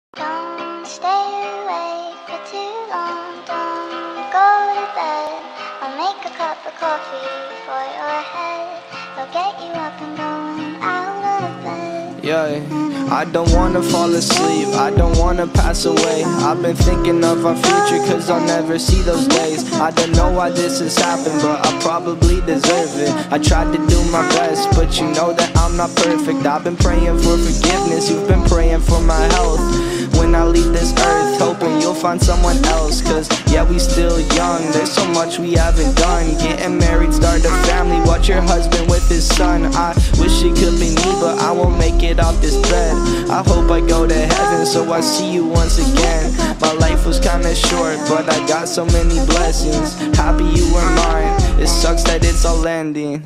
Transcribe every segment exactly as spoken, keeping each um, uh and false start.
Don't stay awake for too long, don't go to bed. I'll make a cup of coffee for your head. I'll get you up and going out of bed. Yeah, I don't wanna fall asleep, I don't wanna pass away. I've been thinking of our future cause I'll never see those days. I don't know why this has happened, but I probably deserve it. I tried to do my best, but you know that I'm not perfect. I've been praying for forgiveness, you've been praying for my health. When I leave this earth, hoping you'll find someone else. Cause yeah, we still young, there's so much we haven't done. Getting married, start a family, watch your husband with his son. I wish it could be me, but I won't make it off this bed. I hope I go to heaven, so I see you once again. My life was kinda short, but I got so many blessings. Happy you were mine, it sucks that it's all ending.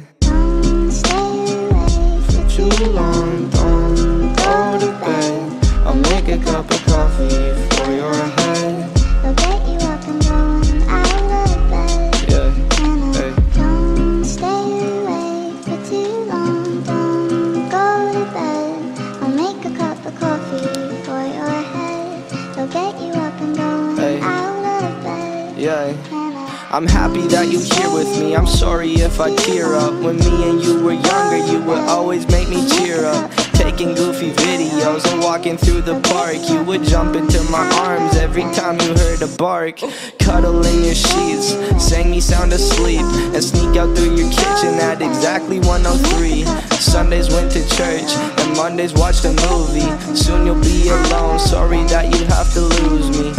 For too long, don't go to bed. I'll make a cup of coffee for your head. I'll get you up and going out of bed. Yeah, hey. Don't stay awake for too long, don't go to bed. I'll make a cup of coffee for your head. I'll get you up and going Hey. out of bed. Yeah. I'm happy that you're here with me, I'm sorry if I tear up. When me and you were younger, you would always make me cheer up. Taking goofy videos and walking through the park, you would jump into my arms every time you heard a bark. Cuddle in your sheets, sang me sound asleep, and sneak out through your kitchen at exactly one oh three. Sundays went to church, and Mondays watched a movie. Soon you'll be alone, sorry that you have to lose me.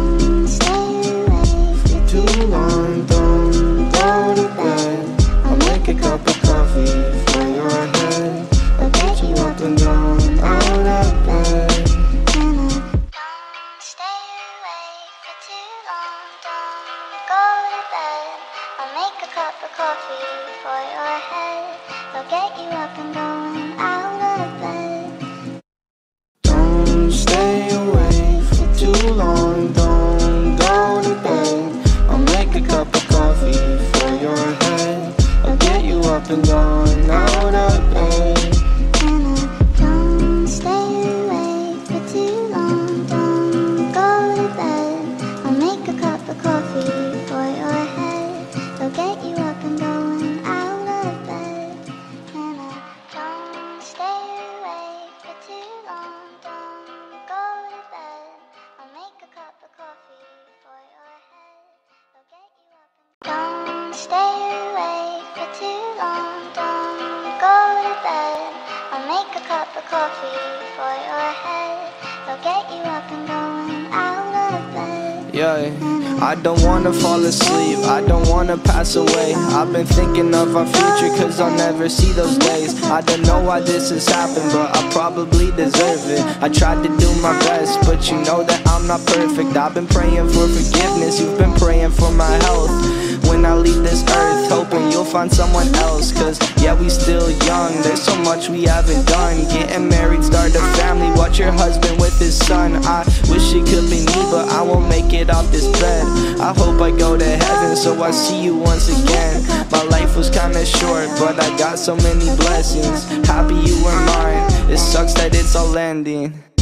Too long, don't go to bed. I'll make a cup of coffee for your head. I'll get you up and down, out of bed. Don't stay awake for too long, don't go to bed. I'll make a cup of coffee for your head. I'll get you up and going out of bed. Don't stay awake for too long, don't go to bed. I'll make a cup of coffee for your head. I'll get you up and down, out of bed. Don't stay awake for too long, don't go to bed. I'll make a cup of coffee for your head. I'll get you up and going out of bed. And I don't stay awake for too long, don't go to bed. I'll make a cup of coffee for your head. I'll get you up and don't stay awake for too long, don't go to bed. I'll make a cup of coffee for your head. I'll get you up and going out of bed. Yeah, I don't wanna fall asleep, I don't wanna pass away. I've been thinking of our future cause I'll never see those days. I don't know why this has happened, but I probably deserve it. I tried to do my best, but you know that I'm not perfect. I've been praying for forgiveness, you've been praying for my health. When I leave this earth, hoping you'll find someone else. Cause yeah, we still young, there's so much we haven't done. Getting married, start a family, watch your husband with his son. I wish it could be me, but I won't make it off this bed. I hope I go to heaven, so I see you once again. My life was kinda short, but I got so many blessings. Happy you were mine, it sucks that it's all ending.